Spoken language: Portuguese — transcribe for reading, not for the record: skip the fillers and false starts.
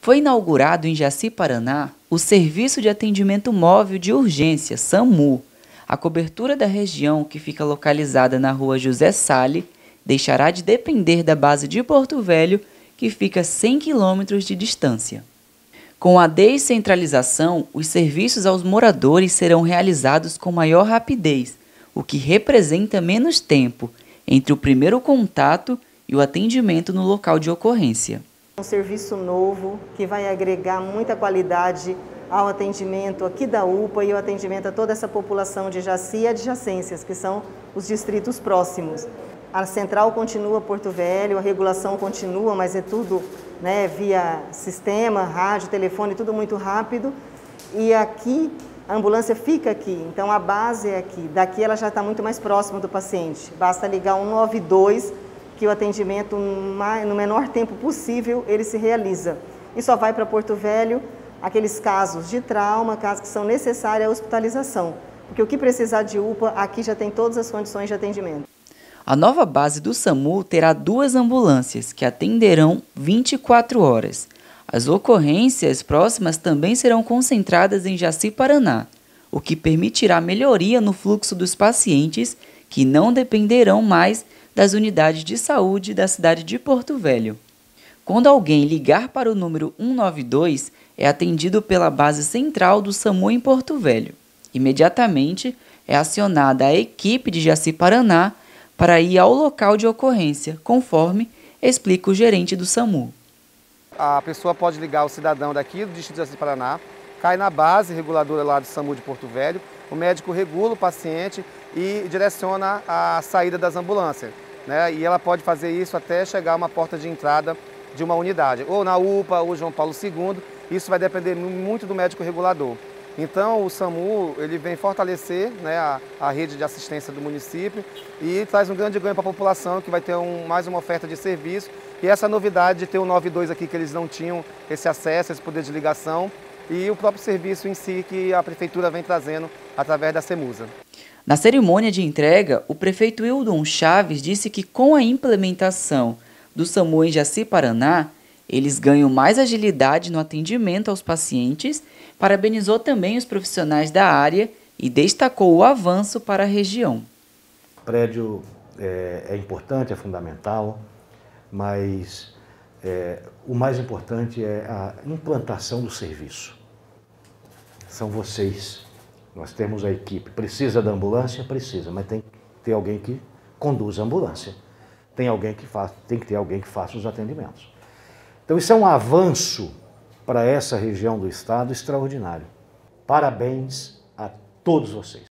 Foi inaugurado em Jaci, Paraná, o Serviço de Atendimento Móvel de Urgência, SAMU. A cobertura da região, que fica localizada na rua José Sale, deixará de depender da base de Porto Velho, que fica a 100 quilômetros de distância. Com a descentralização, os serviços aos moradores serão realizados com maior rapidez, o que representa menos tempo entre o primeiro contato e o atendimento no local de ocorrência. Um serviço novo que vai agregar muita qualidade ao atendimento aqui da UPA e ao atendimento a toda essa população de Jaci e adjacências, que são os distritos próximos. A central continua Porto Velho, a regulação continua, mas é tudo via sistema, rádio, telefone, tudo muito rápido. E aqui, a ambulância fica aqui, então a base é aqui. Daqui ela já está muito mais próxima do paciente. Basta ligar 192, que o atendimento no menor tempo possível ele se realiza. E só vai para Porto Velho aqueles casos de trauma, casos que são necessários à hospitalização. Porque o que precisar de UPA, aqui já tem todas as condições de atendimento. A nova base do SAMU terá 2 ambulâncias que atenderão 24 horas. As ocorrências próximas também serão concentradas em Jaci, Paraná, o que permitirá melhoria no fluxo dos pacientes que não dependerão mais das unidades de saúde da cidade de Porto Velho. Quando alguém ligar para o número 192, é atendido pela base central do SAMU em Porto Velho. Imediatamente é acionada a equipe de Jaci, Paraná, para ir ao local de ocorrência, conforme explica o gerente do SAMU. A pessoa pode ligar o cidadão daqui do Distrito de Jaci, Paraná, cai na base reguladora lá do SAMU de Porto Velho, o médico regula o paciente e direciona a saída das ambulâncias. E ela pode fazer isso até chegar a uma porta de entrada de uma unidade, ou na UPA, ou João Paulo II, isso vai depender muito do médico regulador. Então o SAMU ele vem fortalecer a rede de assistência do município e traz um grande ganho para a população, que vai ter mais uma oferta de serviço. E essa novidade de ter o 92 aqui, que eles não tinham esse acesso, esse poder de ligação, e o próprio serviço em si que a Prefeitura vem trazendo através da CEMUSA. Na cerimônia de entrega, o prefeito Hildon Chaves disse que com a implementação do SAMU em Jaci, Paraná, eles ganham mais agilidade no atendimento aos pacientes, parabenizou também os profissionais da área e destacou o avanço para a região. O prédio é importante, é fundamental, mas o mais importante é a implantação do serviço. São vocês. Nós temos a equipe. Precisa da ambulância? Precisa, mas tem que ter alguém que conduza a ambulância. Tem que ter alguém que faça os atendimentos. Então isso é um avanço para essa região do estado extraordinário. Parabéns a todos vocês.